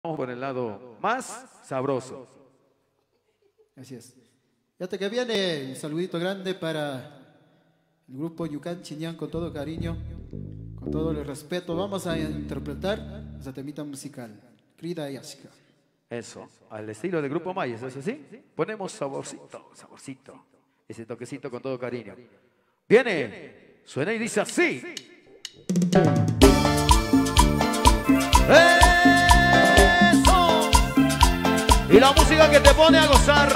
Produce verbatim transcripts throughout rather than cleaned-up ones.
Vamos por el lado más sabroso. Así es. Fíjate que viene un saludito grande para el grupo Yucán Chiñán, con todo cariño, con todo el respeto. Vamos a interpretar esa temita musical, Crida y Ashka. Eso, al estilo del grupo Mayas, ¿es así? Ponemos saborcito, saborcito, ese toquecito con todo cariño. Viene, suena y dice así. ¡Eso! Y la música que te pone a gozar.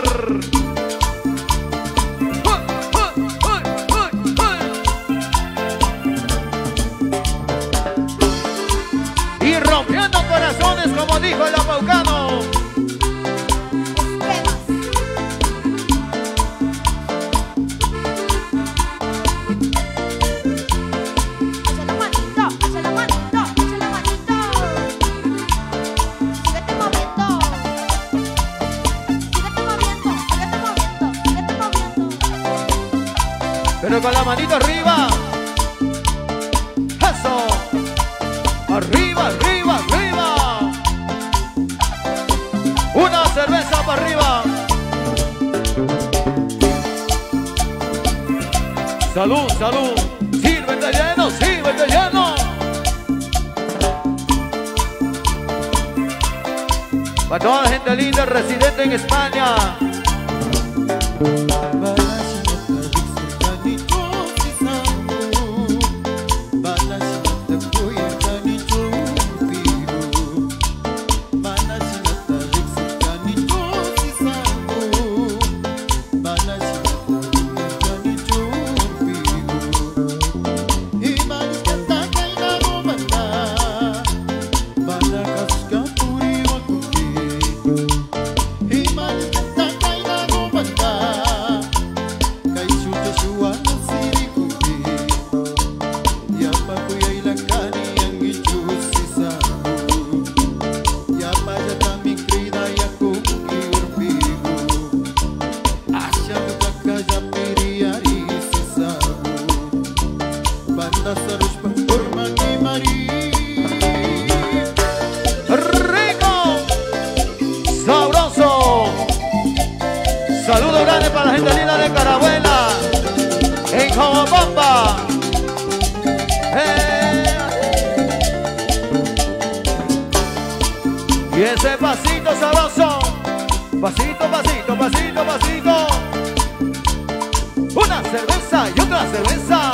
Y rompiendo corazones, como dijo el apaucano. Pero con la manito arriba. Eso. Arriba, arriba, arriba. Una cerveza para arriba. Salud, salud. Sírvete lleno, sírvete lleno. Para toda la gente linda residente en España. Saludos grandes para la gente linda de Carabuela, en Jobamba. Eh. Y ese pasito sabroso, pasito, pasito, pasito, pasito. Una cerveza y otra cerveza.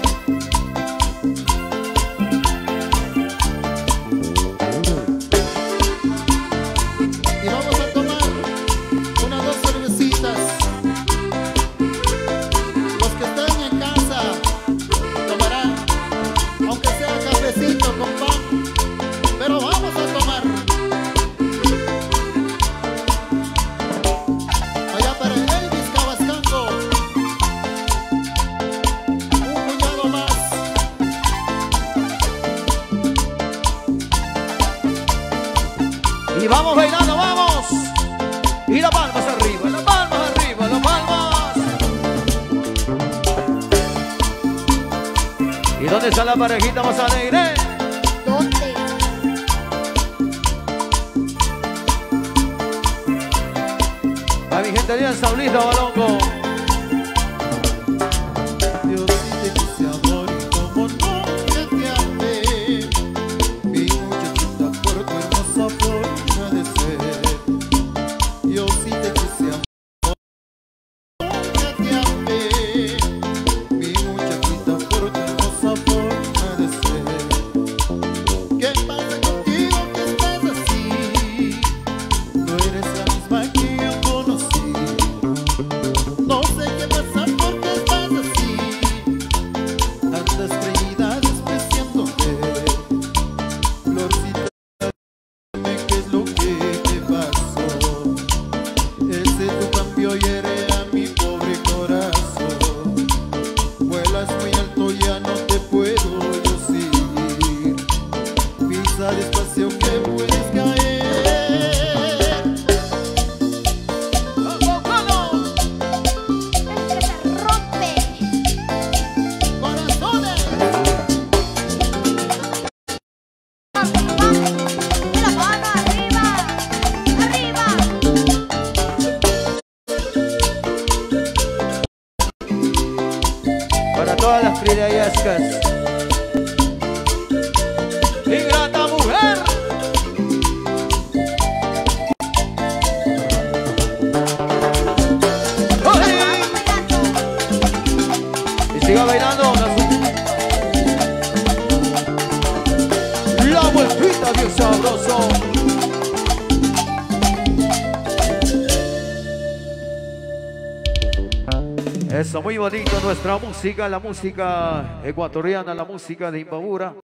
Y vamos bailando, vamos. Y las palmas arriba, las palmas arriba, las palmas. ¿Y dónde está la parejita más alegre? ¿Dónde? A mi gente linda en Saulita, Balongo. No Siga bailando. La vueltita bien sabroso. Eso, muy bonito nuestra música, la música ecuatoriana, la música de Imbabura.